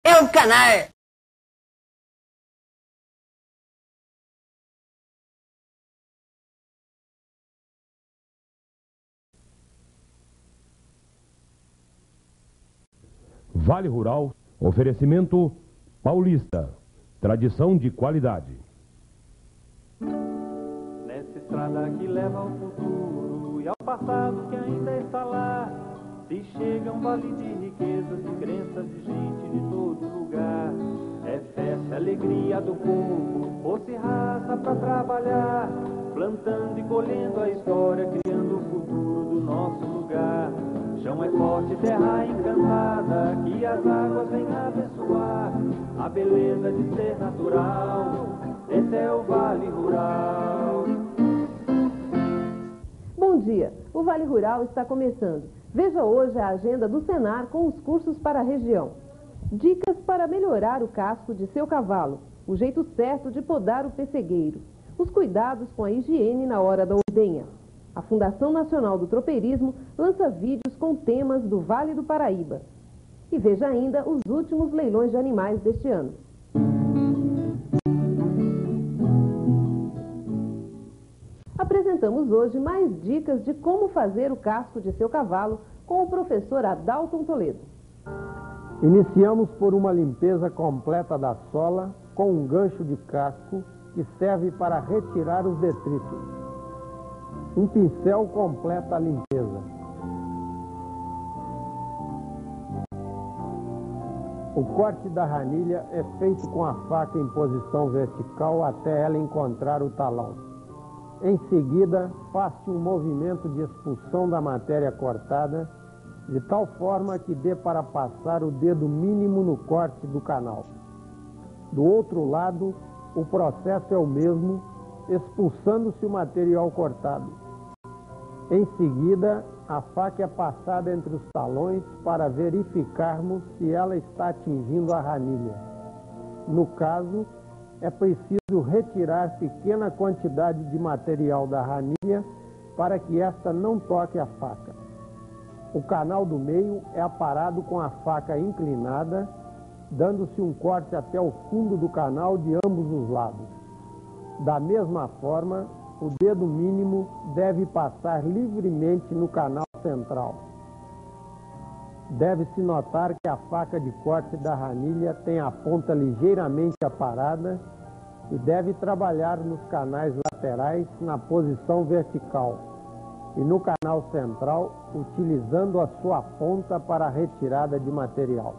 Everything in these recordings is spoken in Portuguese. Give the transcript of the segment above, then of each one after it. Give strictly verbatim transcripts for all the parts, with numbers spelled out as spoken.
é um canalha. Vale Rural, oferecimento Paulista, tradição de qualidade. Nessa estrada que leva ao futuro e ao passado que ainda está lá, se chega um vale de riquezas e crenças de gente de todo lugar. É festa, alegria do povo, força e raça pra trabalhar, plantando e colhendo a história, criando o futuro do nosso lugar. Chão é forte, terra encantada, que as águas vêm abençoar a beleza de ser natural. Esse é o Vale Rural. Bom dia, o Vale Rural está começando. Veja hoje a agenda do Senar com os cursos para a região. Dicas para melhorar o casco de seu cavalo, o jeito certo de podar o pessegueiro, os cuidados com a higiene na hora da ordenha. A Fundação Nacional do Tropeirismo lança vídeos com temas do Vale do Paraíba. E veja ainda os últimos leilões de animais deste ano. Apresentamos hoje mais dicas de como fazer o casco de seu cavalo com o professor Adalton Toledo. Iniciamos por uma limpeza completa da sola com um gancho de casco que serve para retirar os detritos. Um pincel completa a limpeza. O corte da ranilha é feito com a faca em posição vertical até ela encontrar o talão. Em seguida, faz-se um movimento de expulsão da matéria cortada, de tal forma que dê para passar o dedo mínimo no corte do canal. Do outro lado, o processo é o mesmo, expulsando-se o material cortado. Em seguida, a faca é passada entre os talões para verificarmos se ela está atingindo a ranilha. No caso, é preciso retirar pequena quantidade de material da ranilha para que esta não toque a faca. O canal do meio é aparado com a faca inclinada, dando-se um corte até o fundo do canal de ambos os lados. Da mesma forma, o dedo mínimo deve passar livremente no canal central. Deve-se notar que a faca de corte da ranilha tem a ponta ligeiramente aparada e deve trabalhar nos canais laterais na posição vertical e no canal central utilizando a sua ponta para a retirada de material.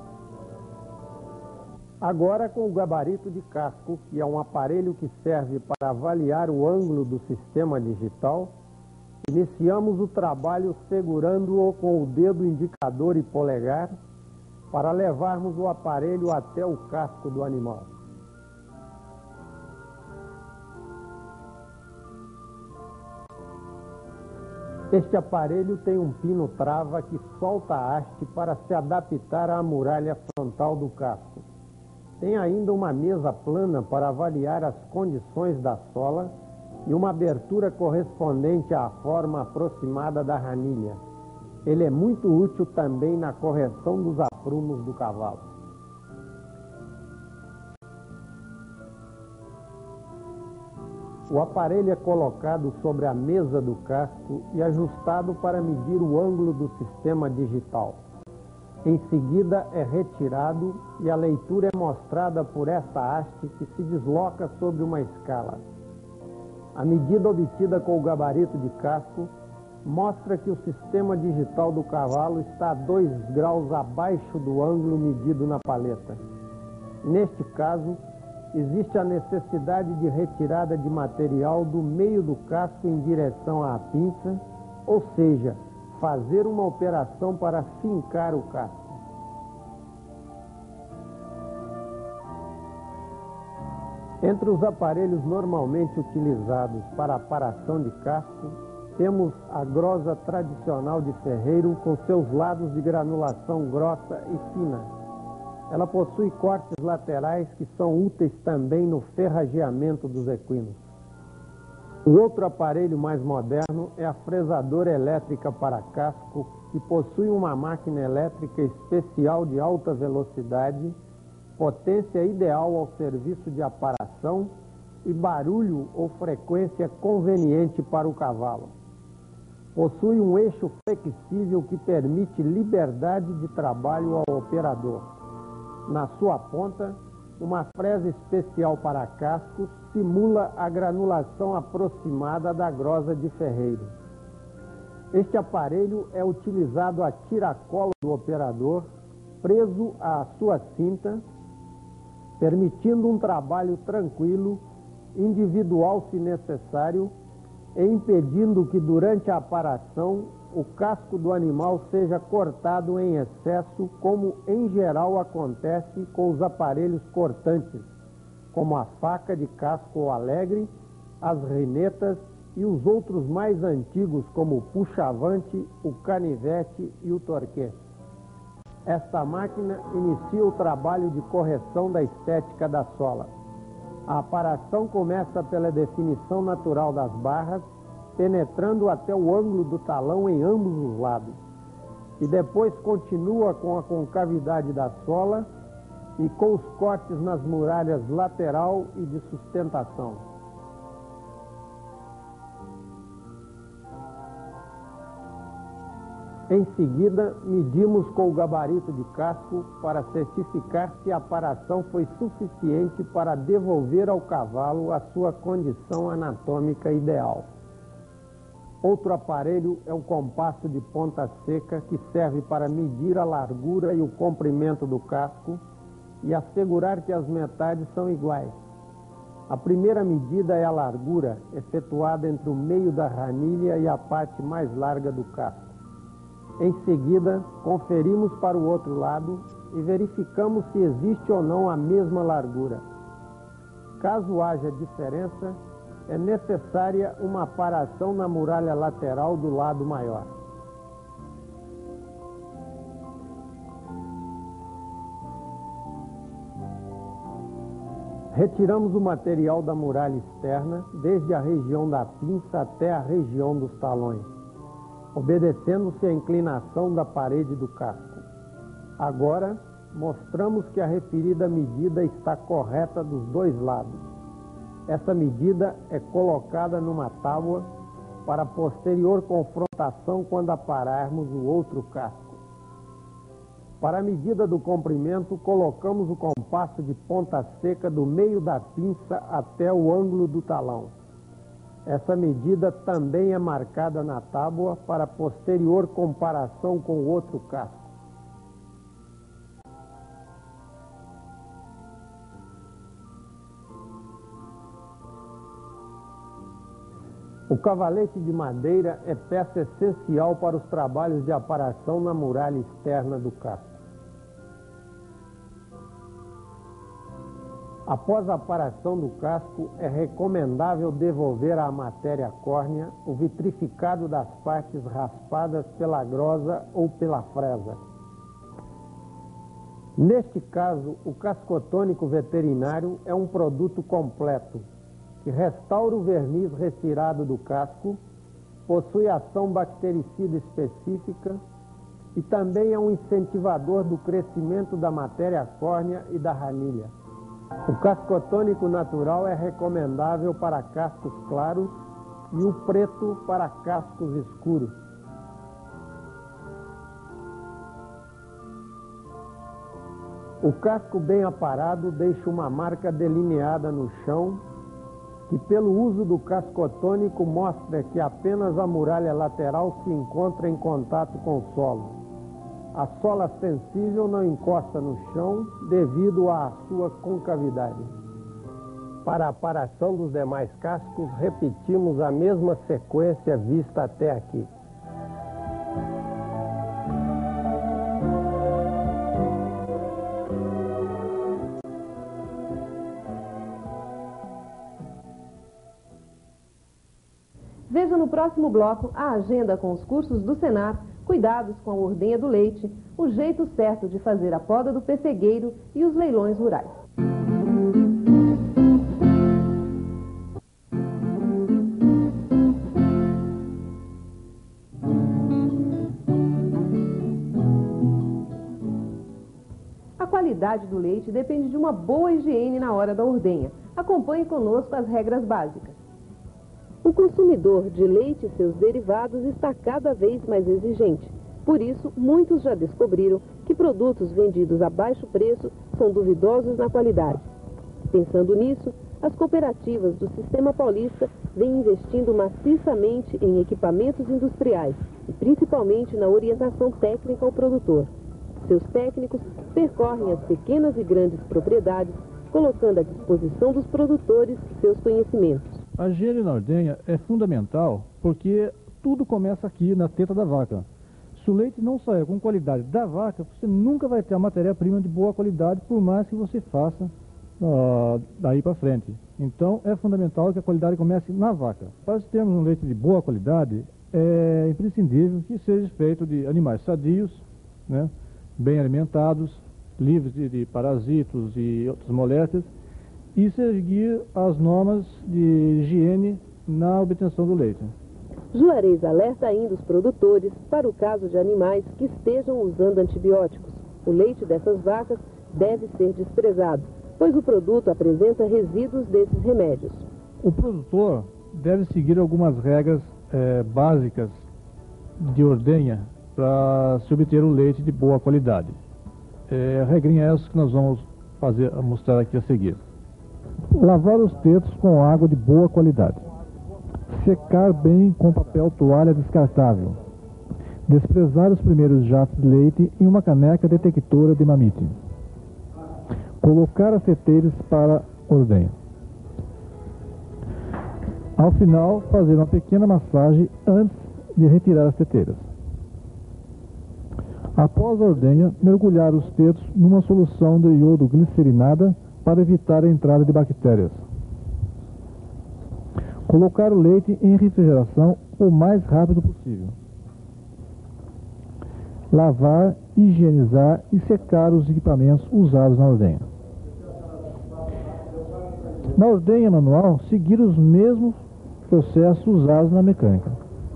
Agora, com o gabarito de casco, que é um aparelho que serve para avaliar o ângulo do sistema digital, iniciamos o trabalho segurando-o com o dedo indicador e polegar para levarmos o aparelho até o casco do animal. Este aparelho tem um pino trava que solta a haste para se adaptar à muralha frontal do casco. Tem ainda uma mesa plana para avaliar as condições da sola e uma abertura correspondente à forma aproximada da ranilha. Ele é muito útil também na correção dos aprumos do cavalo. O aparelho é colocado sobre a mesa do casco e ajustado para medir o ângulo do sistema digital. Em seguida é retirado e a leitura é mostrada por esta haste que se desloca sobre uma escala. A medida obtida com o gabarito de casco mostra que o sistema digital do cavalo está a dois graus abaixo do ângulo medido na paleta. Neste caso, existe a necessidade de retirada de material do meio do casco em direção à pinça, ou seja, fazer uma operação para fincar o casco. Entre os aparelhos normalmente utilizados para aparação de casco, temos a grosa tradicional de ferreiro com seus lados de granulação grossa e fina. Ela possui cortes laterais que são úteis também no ferrageamento dos equinos. O outro aparelho mais moderno é a fresadora elétrica para casco, que possui uma máquina elétrica especial de alta velocidade potência ideal ao serviço de aparação e barulho ou frequência conveniente para o cavalo. Possui um eixo flexível que permite liberdade de trabalho ao operador. Na sua ponta, uma fresa especial para cascos simula a granulação aproximada da grosa de ferreiro. Este aparelho é utilizado a tiracolo do operador, preso à sua cinta, permitindo um trabalho tranquilo, individual se necessário, e impedindo que durante a aparação o casco do animal seja cortado em excesso, como em geral acontece com os aparelhos cortantes, como a faca de casco alegre, as rinetas e os outros mais antigos, como o puxavante, o canivete e o torquê. Esta máquina inicia o trabalho de correção da estética da sola. A aparação começa pela definição natural das barras, penetrando até o ângulo do talão em ambos os lados. E depois continua com a concavidade da sola e com os cortes nas muralhas lateral e de sustentação. Em seguida, medimos com o gabarito de casco para certificar se a aparação foi suficiente para devolver ao cavalo a sua condição anatômica ideal. Outro aparelho é o compasso de ponta seca, que serve para medir a largura e o comprimento do casco e assegurar que as metades são iguais. A primeira medida é a largura, efetuada entre o meio da ranilha e a parte mais larga do casco. Em seguida, conferimos para o outro lado e verificamos se existe ou não a mesma largura. Caso haja diferença, é necessária uma aparação na muralha lateral do lado maior. Retiramos o material da muralha externa, desde a região da pinça até a região dos talões, obedecendo-se à inclinação da parede do casco. Agora, mostramos que a referida medida está correta dos dois lados. Essa medida é colocada numa tábua para posterior confrontação quando apararmos o outro casco. Para a medida do comprimento, colocamos o compasso de ponta seca do meio da pinça até o ângulo do talão. Essa medida também é marcada na tábua para posterior comparação com o outro casco. O cavalete de madeira é peça essencial para os trabalhos de aparação na muralha externa do casco. Após a aparação do casco, é recomendável devolver à matéria córnea o vitrificado das partes raspadas pela grosa ou pela fresa. Neste caso, o cascotônico veterinário é um produto completo, que restaura o verniz retirado do casco, possui ação bactericida específica e também é um incentivador do crescimento da matéria córnea e da ranilha. O cascotônico natural é recomendável para cascos claros e o preto para cascos escuros. O casco bem aparado deixa uma marca delineada no chão, que pelo uso do cascotônico mostra que apenas a muralha lateral se encontra em contato com o solo. A sola sensível não encosta no chão devido à sua concavidade. Para a aparação dos demais cascos, repetimos a mesma sequência vista até aqui. Veja no próximo bloco a agenda com os cursos do Senar, cuidados com a ordenha do leite, o jeito certo de fazer a poda do pessegueiro e os leilões rurais. A qualidade do leite depende de uma boa higiene na hora da ordenha. Acompanhe conosco as regras básicas. O consumidor de leite e seus derivados está cada vez mais exigente. Por isso, muitos já descobriram que produtos vendidos a baixo preço são duvidosos na qualidade. Pensando nisso, as cooperativas do Sistema Paulista vêm investindo maciçamente em equipamentos industriais e principalmente na orientação técnica ao produtor. Seus técnicos percorrem as pequenas e grandes propriedades, colocando à disposição dos produtores seus conhecimentos. A higiene na ordenha é fundamental porque tudo começa aqui na teta da vaca. Se o leite não sair com qualidade da vaca, você nunca vai ter a matéria-prima de boa qualidade, por mais que você faça uh, daí para frente. Então é fundamental que a qualidade comece na vaca. Para termos um leite de boa qualidade, é imprescindível que seja feito de animais sadios, né, bem alimentados, livres de, de parasitos e outras moléstias, e seguir as normas de higiene na obtenção do leite. Juarez alerta ainda os produtores para o caso de animais que estejam usando antibióticos. O leite dessas vacas deve ser desprezado, pois o produto apresenta resíduos desses remédios. O produtor deve seguir algumas regras é, básicas de ordenha para se obter o leite de boa qualidade. É, a regrinha é essa que nós vamos fazer, mostrar aqui a seguir. Lavar os tetos com água de boa qualidade. Secar bem com papel toalha descartável. Desprezar os primeiros jatos de leite em uma caneca detectora de mamite. Colocar as teteiras para ordenha. Ao final, fazer uma pequena massagem antes de retirar as teteiras. Após a ordenha, mergulhar os tetos numa solução de iodo glicerinada para evitar a entrada de bactérias. Colocar o leite em refrigeração o mais rápido possível. Lavar, higienizar e secar os equipamentos usados na ordenha. Na ordenha manual, seguir os mesmos processos usados na mecânica.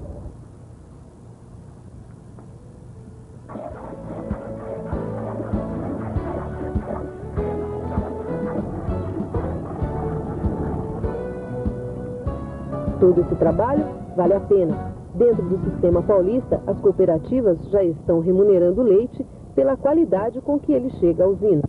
Todo esse trabalho vale a pena. Dentro do Sistema Paulista, as cooperativas já estão remunerando o leite pela qualidade com que ele chega à usina.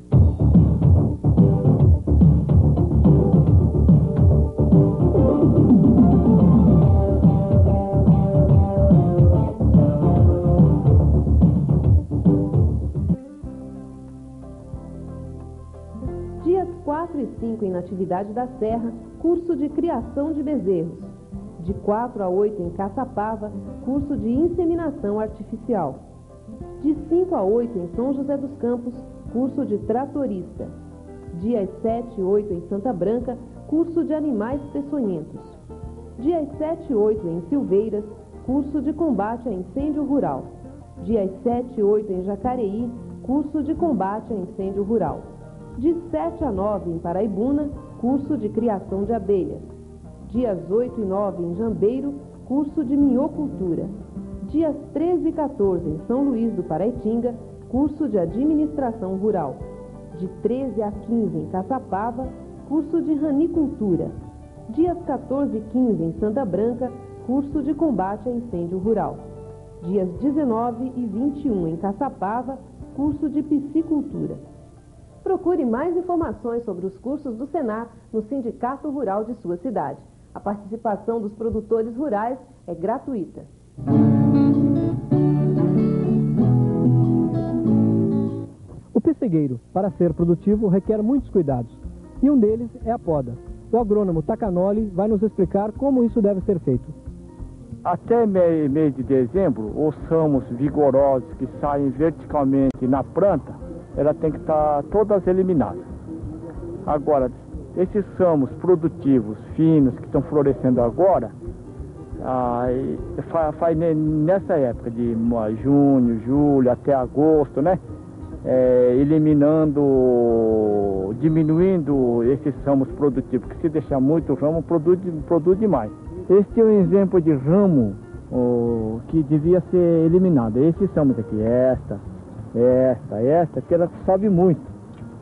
Dias quatro e cinco em Natividade da Serra, curso de criação de bezerros. De quatro a oito em Caçapava, curso de inseminação artificial. De cinco a oito em São José dos Campos, curso de tratorista. Dias sete e oito em Santa Branca, curso de animais peçonhentos. Dias sete e oito em Silveiras, curso de combate a incêndio rural. Dias sete e oito em Jacareí, curso de combate a incêndio rural. De sete a nove em Paraibuna, curso de criação de abelhas. Dias oito e nove em Jambeiro, curso de minhocultura. Dias treze e quatorze em São Luís do Paraitinga, curso de administração rural. De treze a quinze em Caçapava, curso de ranicultura. Dias quatorze e quinze em Santa Branca, curso de combate a incêndio rural. Dias dezenove e vinte e um em Caçapava, curso de piscicultura. Procure mais informações sobre os cursos do Senar no Sindicato Rural de sua cidade. A participação dos produtores rurais é gratuita. O pessegueiro, para ser produtivo, requer muitos cuidados. E um deles é a poda. O agrônomo Tacanoli vai nos explicar como isso deve ser feito. Até mês de dezembro, os ramos vigorosos que saem verticalmente na planta, ela tem que estar todas eliminadas. Agora, esses ramos produtivos, finos, que estão florescendo agora, ah, faz nessa época de junho, julho, até agosto, né? É, eliminando, diminuindo esses ramos produtivos, que se deixar muito ramo, produz, produz demais. Este é um exemplo de ramo oh, que devia ser eliminado. Esses ramos aqui, esta, esta, esta, que ela sobe muito.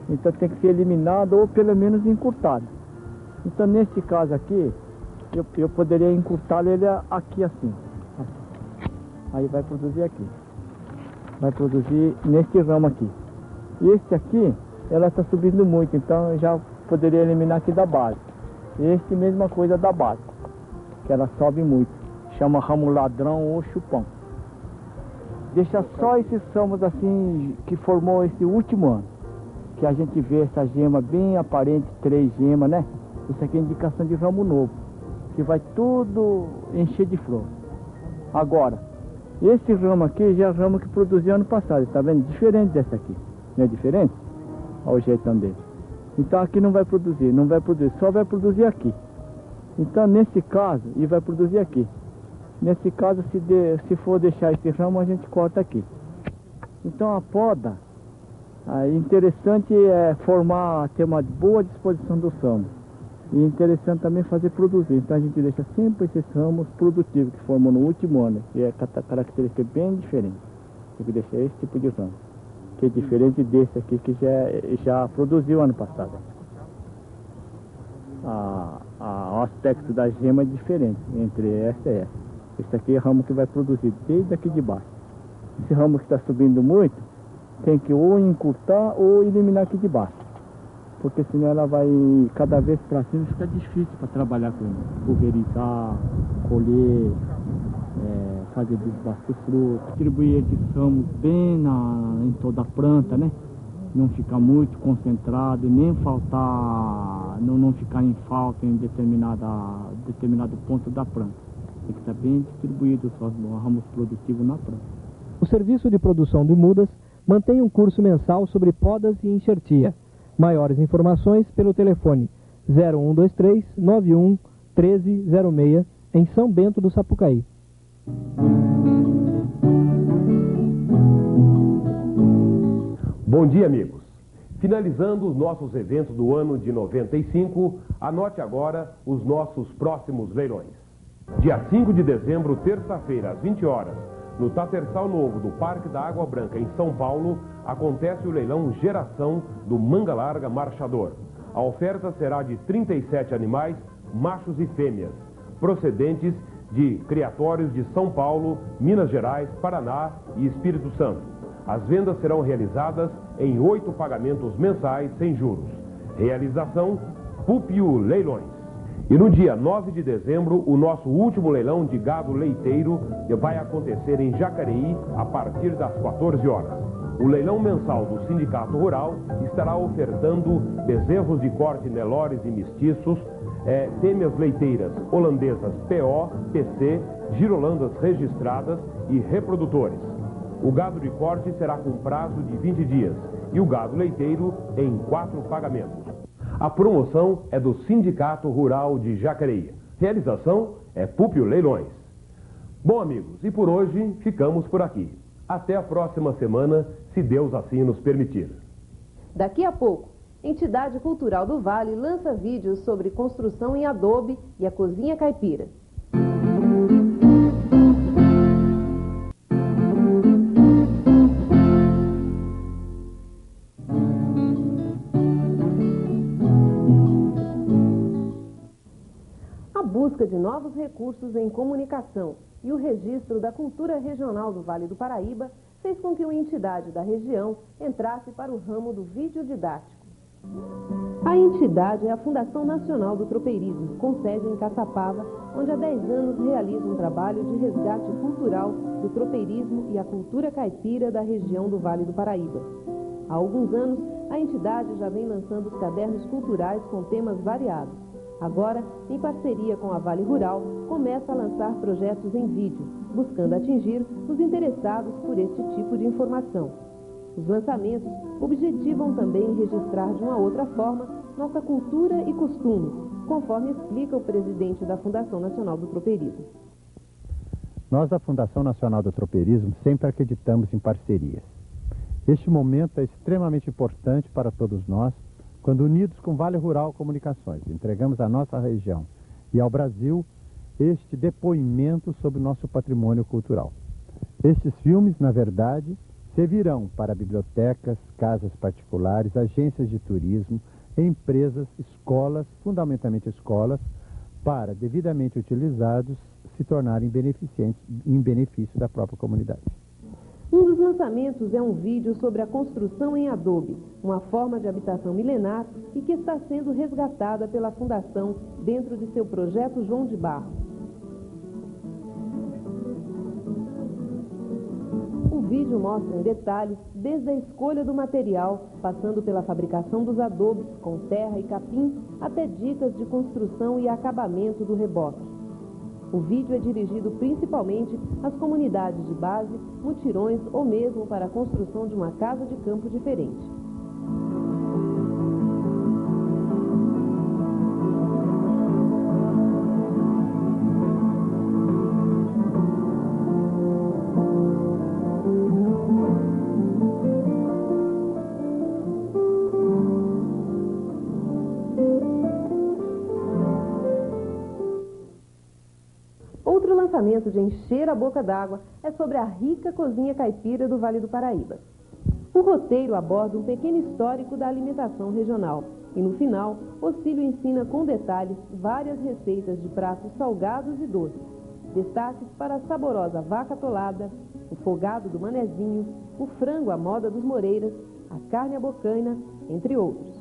Então tem que ser eliminado ou pelo menos encurtado. Então neste caso aqui, eu, eu poderia encurtar ele aqui assim. Aí vai produzir aqui. Vai produzir neste ramo aqui. E este aqui, ela está subindo muito, então eu já poderia eliminar aqui da base. Este mesma coisa da base, que ela sobe muito. Chama ramo ladrão ou chupão. Deixa só esses ramos assim que formou esse último ano. Que a gente vê essa gema bem aparente, três gemas, né? Isso aqui é indicação de ramo novo, que vai tudo encher de flor. Agora, esse ramo aqui já é o ramo que produziu ano passado, tá vendo? Diferente dessa aqui, não é diferente? Olha o jeitão dele. Então aqui não vai produzir, não vai produzir, só vai produzir aqui. Então nesse caso, e vai produzir aqui. Nesse caso, se, de, se for deixar esse ramo, a gente corta aqui. Então a poda, é interessante é formar, ter uma boa disposição do ramo. E interessante também fazer produzir. Então a gente deixa sempre esses ramos produtivos que formam no último ano, que é característica bem diferente. Tem que deixar esse tipo de ramo, que é diferente desse aqui que já, já produziu ano passado. A, a, o aspecto da gema é diferente entre essa e essa. Esse aqui é o ramo que vai produzir desde aqui de baixo. Esse ramo que está subindo muito, tem que ou encurtar ou eliminar aqui de baixo. Porque senão ela vai cada vez para cima, fica difícil para trabalhar com ele. Pulverizar, colher, é, fazer desbaste de fruto. Distribuir esses ramos bem na, em toda a planta, né? Não ficar muito concentrado e nem faltar, não, não ficar em falta em determinada, determinado ponto da planta. Tem que estar bem distribuído os ramos produtivos na planta. O Serviço de Produção de Mudas mantém um curso mensal sobre podas e enxertia. Maiores informações pelo telefone zero um dois três, nove um, um três zero seis em São Bento do Sapucaí. Bom dia, amigos. Finalizando os nossos eventos do ano de noventa e cinco, anote agora os nossos próximos leilões. Dia cinco de dezembro, terça-feira, às vinte horas, no Tatersal Novo do Parque da Água Branca, em São Paulo, acontece o leilão Geração do Manga Larga Marchador. A oferta será de trinta e sete animais, machos e fêmeas, procedentes de criatórios de São Paulo, Minas Gerais, Paraná e Espírito Santo. As vendas serão realizadas em oito pagamentos mensais sem juros. Realização Pupio Leilões. E no dia nove de dezembro, o nosso último leilão de gado leiteiro vai acontecer em Jacareí a partir das quatorze horas. O leilão mensal do Sindicato Rural estará ofertando bezerros de corte Nelores e mestiços, é, fêmeas leiteiras holandesas P O, P C, girolandas registradas e reprodutores. O gado de corte será com prazo de vinte dias e o gado leiteiro em quatro pagamentos. A promoção é do Sindicato Rural de Jacareí. Realização é Pupio Leilões. Bom, amigos, e por hoje ficamos por aqui. Até a próxima semana, se Deus assim nos permitir. Daqui a pouco, Entidade Cultural do Vale lança vídeos sobre construção em adobe e a cozinha caipira. Busca de novos recursos em comunicação e o registro da cultura regional do Vale do Paraíba fez com que uma entidade da região entrasse para o ramo do vídeo didático. A entidade é a Fundação Nacional do Tropeirismo, com sede em Caçapava, onde há dez anos realiza um trabalho de resgate cultural do tropeirismo e a cultura caipira da região do Vale do Paraíba. Há alguns anos, a entidade já vem lançando os cadernos culturais com temas variados. Agora, em parceria com a Vale Rural, começa a lançar projetos em vídeo, buscando atingir os interessados por este tipo de informação. Os lançamentos objetivam também registrar de uma outra forma nossa cultura e costumes, conforme explica o presidente da Fundação Nacional do Tropeirismo. Nós, da Fundação Nacional do Tropeirismo, sempre acreditamos em parcerias. Este momento é extremamente importante para todos nós, quando unidos com Vale Rural Comunicações, entregamos à nossa região e ao Brasil este depoimento sobre o nosso patrimônio cultural. Estes filmes, na verdade, servirão para bibliotecas, casas particulares, agências de turismo, empresas, escolas, fundamentalmente escolas, para, devidamente utilizados, se tornarem beneficentes em benefício da própria comunidade. Um dos lançamentos é um vídeo sobre a construção em adobe, uma forma de habitação milenar e que está sendo resgatada pela Fundação dentro de seu projeto João de Barro. O vídeo mostra em detalhes desde a escolha do material, passando pela fabricação dos adobes com terra e capim, até dicas de construção e acabamento do reboque. O vídeo é dirigido principalmente às comunidades de base, mutirões ou mesmo para a construção de uma casa de campo diferente. Outro lançamento de encher a boca d'água é sobre a rica cozinha caipira do Vale do Paraíba. O roteiro aborda um pequeno histórico da alimentação regional e, no final, Ocílio ensina com detalhes várias receitas de pratos salgados e doces. Destaques para a saborosa vaca atolada, o fogado do manezinho, o frango à moda dos Moreiras, a carne à bocaina, entre outros.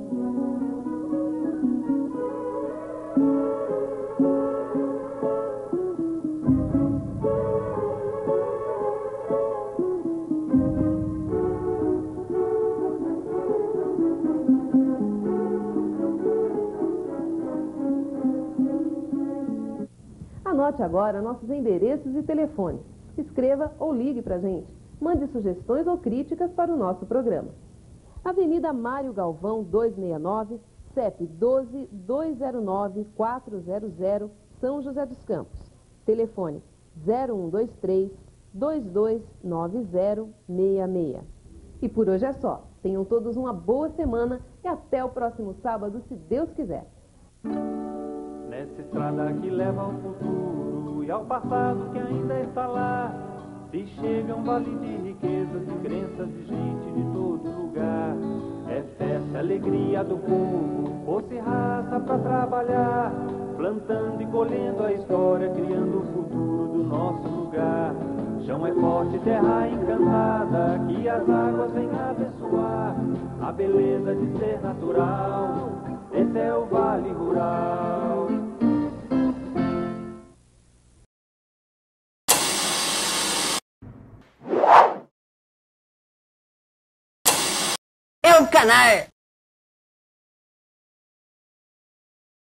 Anote agora nossos endereços e telefones. Escreva ou ligue para a gente. Mande sugestões ou críticas para o nosso programa. Avenida Mário Galvão, duzentos e sessenta e nove, C E P doze, dois zero nove, quatro zero zero, São José dos Campos. Telefone zero um dois três, dois dois nove zero seis seis. E por hoje é só. Tenham todos uma boa semana e até o próximo sábado, se Deus quiser. Nessa estrada que leva ao futuro e ao passado que ainda está lá, se chega um vale de riquezas e crenças de gente de todo lugar. É festa, alegria do povo, fosse raça pra trabalhar, plantando e colhendo a história, criando o futuro do nosso lugar. Chão é forte, terra encantada, que as águas vêm abençoar a beleza de ser natural. Esse é o Vale Rural. É um canal.